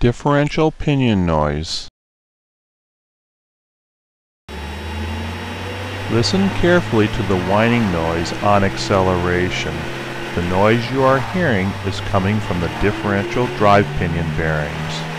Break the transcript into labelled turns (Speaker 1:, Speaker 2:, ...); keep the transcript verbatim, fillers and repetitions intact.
Speaker 1: Differential pinion noise. Listen carefully to the whining noise on acceleration. The noise you are hearing is coming from the differential drive pinion bearings.